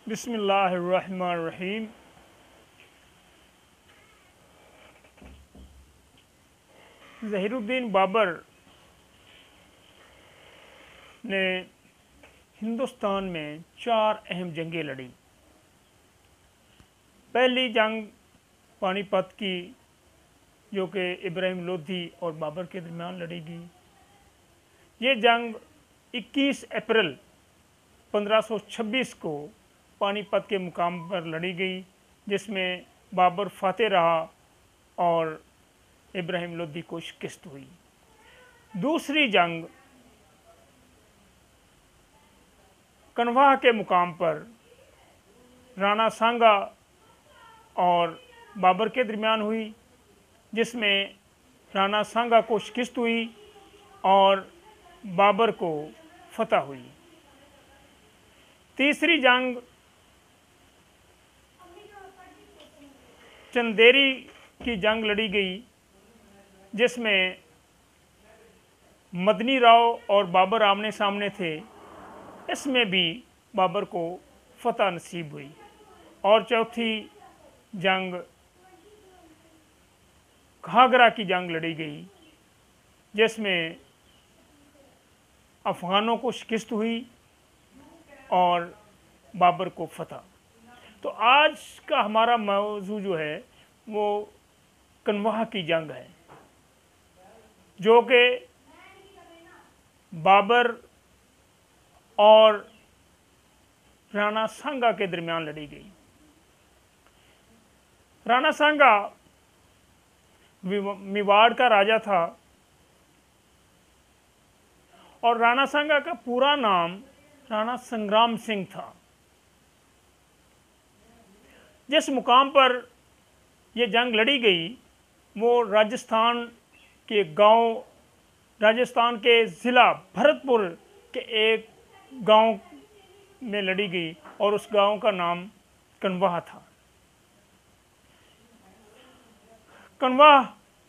बिस्मिल्लाहिर्रहमानिर्रहीम। ज़हीरुद्दीन बाबर ने हिंदुस्तान में 4 अहम जंगें लड़ी। पहली जंग पानीपत की, जो कि इब्राहिम लोधी और बाबर के दरमियान लड़ी गई। ये जंग 21 अप्रैल 1526 को पानीपत के मुकाम पर लड़ी गई, जिसमें बाबर फातेह रहा और इब्राहिम लोधी को शिकस्त हुई। दूसरी जंग कनवाह के मुकाम पर राणा सांगा और बाबर के दरमियान हुई, जिसमें राणा सांगा को शिकस्त हुई और बाबर को फतह हुई। तीसरी जंग चंदेरी की जंग लड़ी गई, जिसमें मदनी राव और बाबर आमने सामने थे। इसमें भी बाबर को फतह नसीब हुई। और चौथी जंग घाघरा की जंग लड़ी गई, जिसमें अफ़गानों को शिकस्त हुई और बाबर को फतह। तो आज का हमारा मौजू जो है वो कनवाह की जंग है, जो कि बाबर और राणा सांगा के दरमियान लड़ी गई। राणा सांगा मेवाड़ का राजा था और राणा सांगा का पूरा नाम राणा संग्राम सिंह था। जिस मुकाम पर यह जंग लड़ी गई वो राजस्थान के ज़िला भरतपुर के एक गांव में लड़ी गई और उस गांव का नाम कनवाह था। कनवाह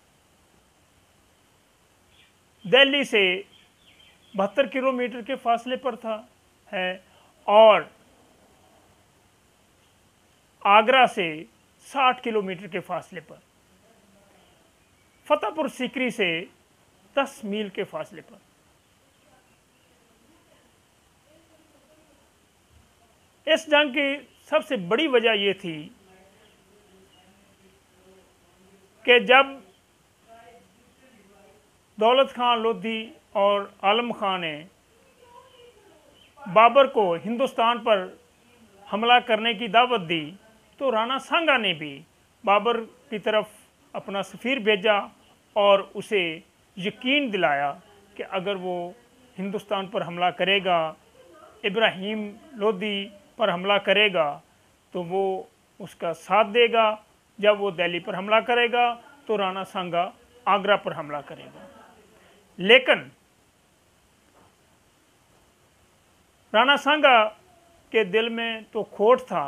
दिल्ली से 72 किलोमीटर के फासले पर है और आगरा से 60 किलोमीटर के फासले पर, फतेहपुर सीकरी से 10 मील के फासले पर। इस जंग की सबसे बड़ी वजह यह थी कि जब दौलत खान लोधी और आलम खान ने बाबर को हिंदुस्तान पर हमला करने की दावत दी, तो राणा सांगा ने भी बाबर की तरफ अपना सफ़ीर भेजा और उसे यकीन दिलाया कि अगर वो हिंदुस्तान पर हमला करेगा, इब्राहिम लोधी पर हमला करेगा, तो वो उसका साथ देगा। जब वो दिल्ली पर हमला करेगा तो राणा सांगा आगरा पर हमला करेगा। लेकिन राणा सांगा के दिल में तो खोट था।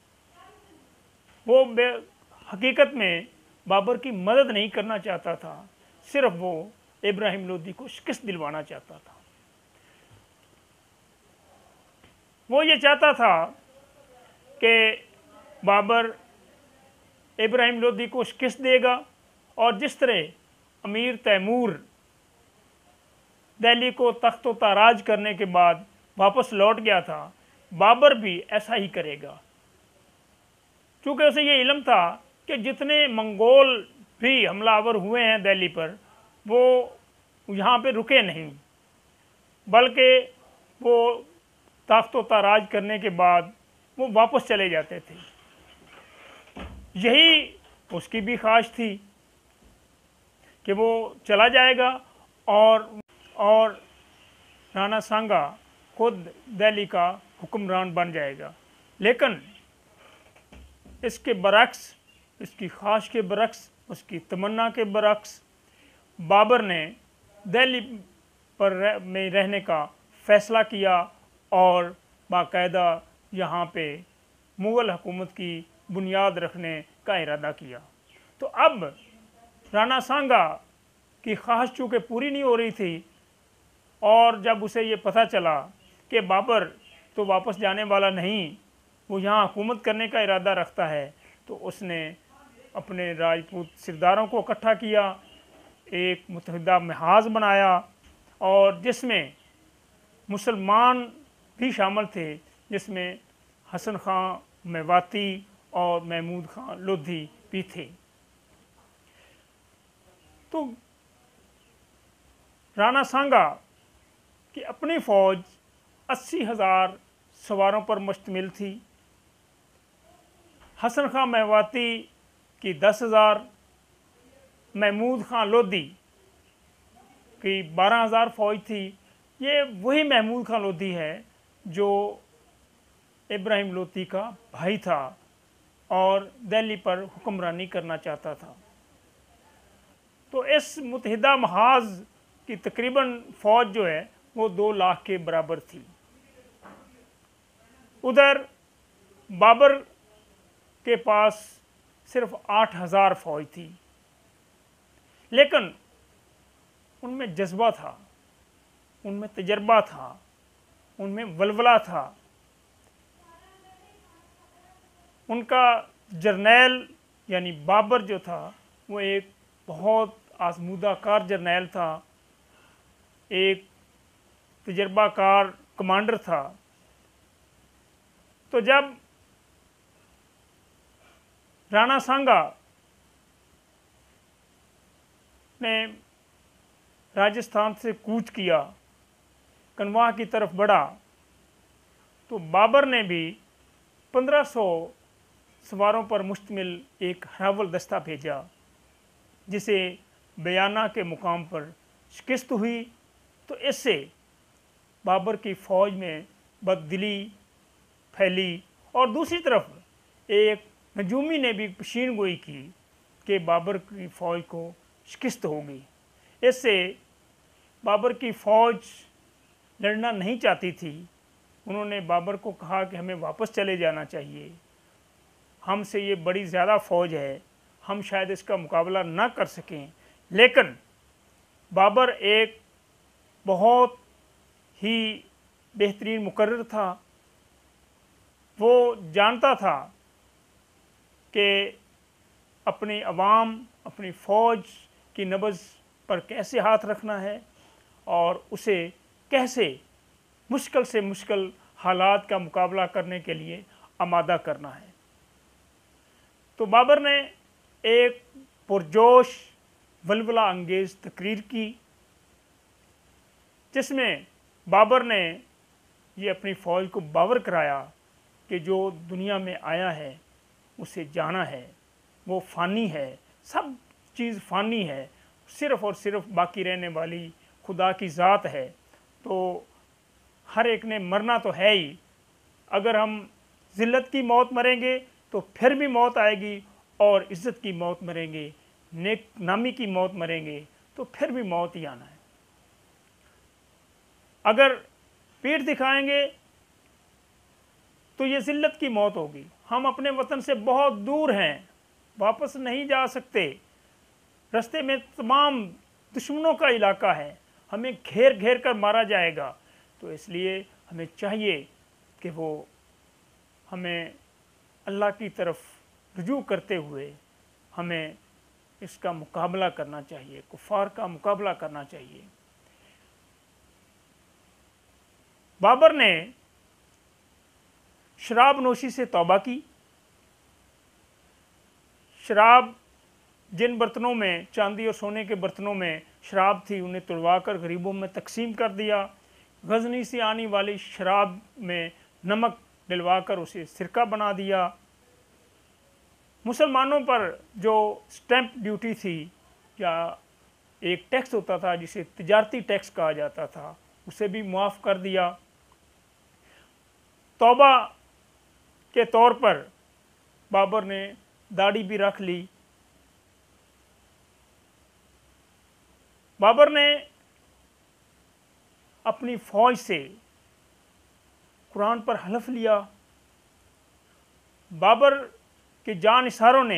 वो हकीकत में बाबर की मदद नहीं करना चाहता था, सिर्फ वो इब्राहिम लोधी को शिकस्त दिलवाना चाहता था। वो ये चाहता था कि बाबर इब्राहिम लोधी को शिकस्त देगा और जिस तरह अमीर तैमूर दिल्ली को तख्त ताराज करने के बाद वापस लौट गया था, बाबर भी ऐसा ही करेगा। क्योंकि उसे ये इल्म था कि जितने मंगोल भी हमलावर हुए हैं दिल्ली पर, वो यहाँ पे रुके नहीं, बल्कि वो तख्त ताराज करने के बाद वो वापस चले जाते थे। यही उसकी भी ख्वाहिश थी कि वो चला जाएगा और राणा सांगा खुद दिल्ली का हुक्मरान बन जाएगा। लेकिन इसके बरक्स, इसकी ख्वाहिश के बरक्स, उसकी तमन्ना के बरक्स, बाबर ने दिल्ली पर में रहने का फ़ैसला किया और बाकायदा यहाँ पे मुग़ल हुकूमत की बुनियाद रखने का इरादा किया। तो अब राणा सांगा की ख्वाहिश चूँकि पूरी नहीं हो रही थी और जब उसे ये पता चला कि बाबर तो वापस जाने वाला नहीं वो यहाँ हुकूमत करने का इरादा रखता है, तो उसने अपने राजपूत सिरदारों को इकट्ठा किया, एक मुत्तहिदा महाज बनाया और जिसमें मुसलमान भी शामिल थे, जिसमें हसन खां मेवाती और महमूद खां लोधी भी थे। तो राणा सांगा की अपनी फ़ौज 80,000 सवारों पर मुश्तमिल थी। हसन खां मेवाती की 10,000, महमूद खां लोधी की 12,000 फ़ौज थी। ये वही महमूद खां लोधी है जो इब्राहिम लोधी का भाई था और दिल्ली पर हुक्मरानी करना चाहता था। तो इस मुत्तहिदा महाज की तकरीबन फ़ौज जो है वो 2 लाख के बराबर थी। उधर बाबर के पास सिर्फ 8,000 फ़ौज थी, लेकिन उनमें जज्बा था, उनमें तजर्बा था, उनमें वलवला था। उनका जर्नैल यानी बाबर जो था वो एक बहुत आजमूदाकार जर्नैल था, एक तजर्बाकार कमांडर था। तो जब राणा सांगा ने राजस्थान से कूच किया, कनवाह की तरफ बढ़ा, तो बाबर ने भी 1500 सवारों पर मुश्तमिल एक हरावल दस्ता भेजा, जिसे बयाना के मुकाम पर शिकस्त हुई। तो इससे बाबर की फ़ौज में बददिली फैली और दूसरी तरफ एक नजूमी ने भी पेशीन गोई की कि बाबर की फ़ौज को शिकस्त होगी। इससे बाबर की फ़ौज लड़ना नहीं चाहती थी। उन्होंने बाबर को कहा कि हमें वापस चले जाना चाहिए, हमसे ये बड़ी ज़्यादा फ़ौज है, हम शायद इसका मुकाबला ना कर सकें। लेकिन बाबर एक बहुत ही बेहतरीन मुकर्रर था। वो जानता था कि अपनी अवाम, अपनी फ़ौज की नब्ज़ पर कैसे हाथ रखना है और उसे कैसे मुश्किल से मुश्किल हालात का मुकाबला करने के लिए आमादा करना है। तो बाबर ने एक पुरजोश वलवला अंगेज़ तकरीर की, जिसमें बाबर ने ये अपनी फ़ौज को बावर कराया कि जो दुनिया में आया है उसे जाना है, वो फ़ानी है, सब चीज़ फ़ानी है, सिर्फ़ और सिर्फ बाकी रहने वाली खुदा की ज़ात है। तो हर एक ने मरना तो है ही, अगर हम ज़िल्लत की मौत मरेंगे तो फिर भी मौत आएगी, और इज़्ज़त की मौत मरेंगे, नेक नामी की मौत मरेंगे तो फिर भी मौत ही आना है। अगर पीठ दिखाएंगे तो ये ज़िल्लत की मौत होगी। हम अपने वतन से बहुत दूर हैं, वापस नहीं जा सकते, रास्ते में तमाम दुश्मनों का इलाका है, हमें घेर घेर कर मारा जाएगा। तो इसलिए हमें चाहिए कि वो हमें अल्लाह की तरफ रुजू करते हुए हमें इसका मुकाबला करना चाहिए, कुफ़ार का मुकाबला करना चाहिए। बाबर ने शराब नोशी से तौबा की। शराब, जिन बर्तनों में, चांदी और सोने के बर्तनों में शराब थी, उन्हें तुड़वा कर गरीबों में तकसीम कर दिया। गजनी से आने वाली शराब में नमक डलवा कर उसे सिरका बना दिया। मुसलमानों पर जो स्टैंप ड्यूटी थी या एक टैक्स होता था जिसे तिजारती टैक्स कहा जाता था, उसे भी मुआफ़ कर दिया। तौबा के तौर पर बाबर ने दाढ़ी भी रख ली। बाबर ने अपनी फ़ौज से कुरान पर हलफ लिया। बाबर के जानिसारों ने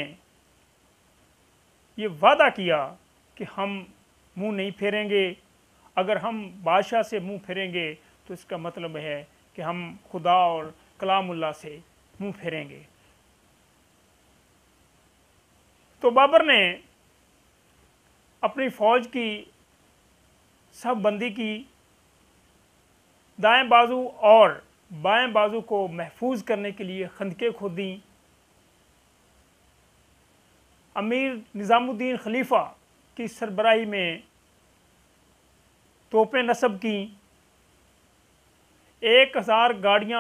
ये वादा किया कि हम मुंह नहीं फेरेंगे, अगर हम बादशाह से मुंह फेरेंगे तो इसका मतलब है कि हम खुदा और कलामुल्लाह से मुंह फेरेंगे। तो बाबर ने अपनी फौज की सब बंदी की, दाएं बाजू और बाएं बाजू को महफूज करने के लिए खंदकें खोदी। अमीर निज़ामुद्दीन खलीफा की सरबराही में तोपें नस्ब की। 1000 गाड़ियां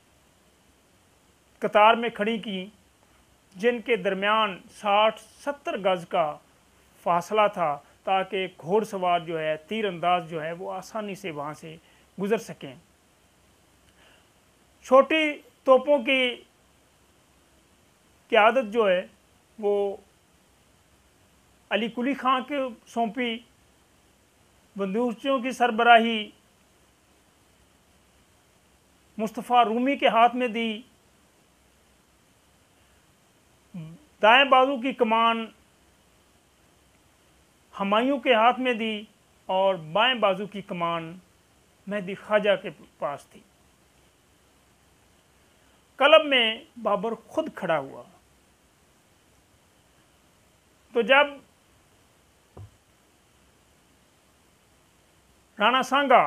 कतार में खड़ी की, जिनके दरमियान 60-70 गज का फासला था, ताकि घोड़सवार जो है, तीरंदाज जो है, वो आसानी से वहाँ से गुजर सकें। छोटी तोपों की क़यादत जो है वो अली कुली खां को सौंपी। बंदूकों की सरबराही मुस्तफ़ा रूमी के हाथ में दी। दाएं बाजू की कमान हुमायूं के हाथ में दी और बाएं बाजू की कमान मेहदी ख्वाजा के पास थी। कलब में बाबर खुद खड़ा हुआ। तो जब राणा सांगा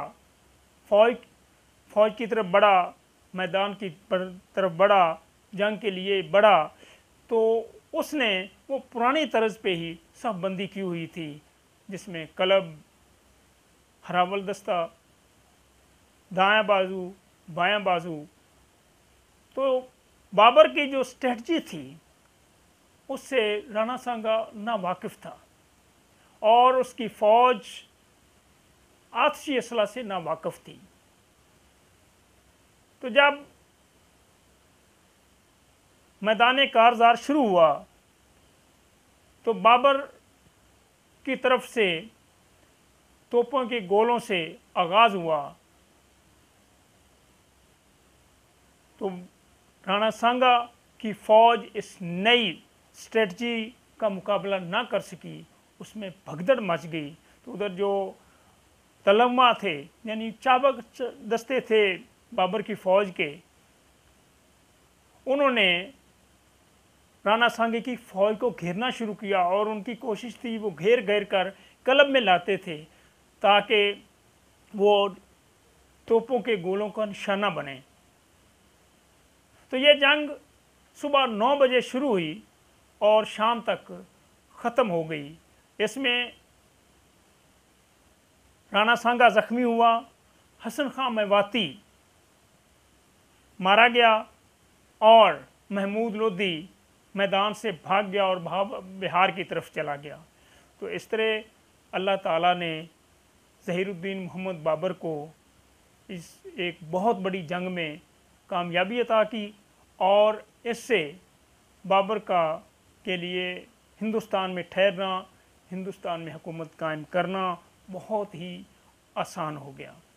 फौज की तरफ बढ़ा, मैदान की तरफ बढ़ा, जंग के लिए बढ़ा, तो उसने वो पुरानी तर्ज पे ही सब बंदी की हुई थी, जिसमें कलब, हरावल दस्ता, दायां बाजू, बायां बाजू। तो बाबर की जो स्ट्रेटजी थी उससे राणा सांगा नावाकिफ था और उसकी फौज आतिशी असला से नावाकिफ थी। तो जब मैदान कारज़ार शुरू हुआ तो बाबर की तरफ से तोपों के गोलों से आगाज़ हुआ। तो राणा सांगा की फौज इस नई स्ट्रेटजी का मुकाबला ना कर सकी, उसमें भगदड़ मच गई। तो उधर जो तलम्मा थे, यानी चाबक दस्ते थे बाबर की फौज के, उन्होंने राणा सांगे की फौज को घेरना शुरू किया और उनकी कोशिश थी वो घेर घेर कर कलब में लाते थे ताकि वो तोपों के गोलों का निशाना बने। तो ये जंग सुबह 9 बजे शुरू हुई और शाम तक ख़त्म हो गई। इसमें राणा सांगा ज़ख्मी हुआ, हसन खां मेवाती मारा गया और महमूद लोधी मैदान से भाग गया और बिहार की तरफ चला गया। तो इस तरह अल्लाह ताला ने ज़हीरुद्दीन मोहम्मद बाबर को इस एक बहुत बड़ी जंग में कामयाबी अता की और इससे बाबर के लिए हिंदुस्तान में ठहरना, हिंदुस्तान में हुकूमत कायम करना बहुत ही आसान हो गया।